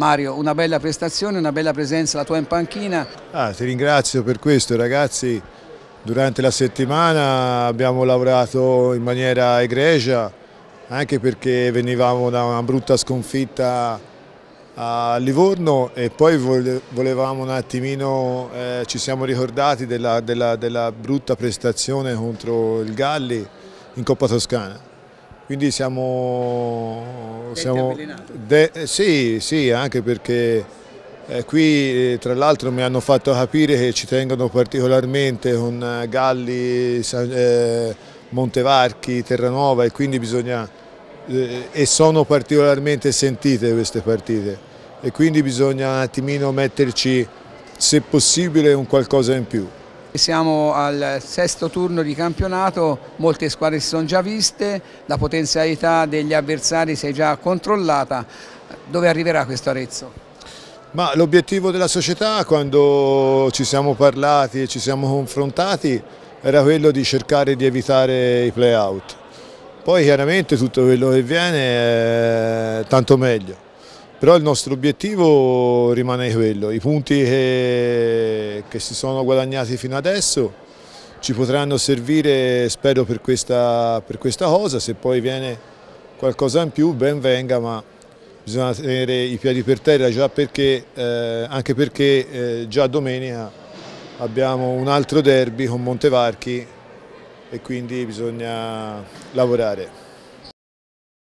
Mario, una bella prestazione, una bella presenza la tua in panchina. Ti ringrazio per questo ragazzi, durante la settimana abbiamo lavorato in maniera egregia, anche perché venivamo da una brutta sconfitta a Livorno e poi volevamo un attimino, ci siamo ricordati della brutta prestazione contro il Galli in Coppa Toscana. Quindi sì, anche perché qui tra l'altro mi hanno fatto capire che ci tengono particolarmente con Galli, Montevarchi, Terranova e quindi e sono particolarmente sentite queste partite e quindi bisogna un attimino metterci, se possibile, un qualcosa in più. Siamo al sesto turno di campionato, molte squadre si sono già viste, la potenzialità degli avversari si è già controllata. Dove arriverà questo Arezzo? Ma l'obiettivo della società, quando ci siamo parlati e ci siamo confrontati, era quello di cercare di evitare i play-out. Poi chiaramente tutto quello che viene è tanto meglio. Però il nostro obiettivo rimane quello, i punti che si sono guadagnati fino adesso ci potranno servire, spero, per questa cosa, se poi viene qualcosa in più ben venga, ma bisogna tenere i piedi per terra già perché, anche perché già domenica abbiamo un altro derby con Montevarchi e quindi bisogna lavorare.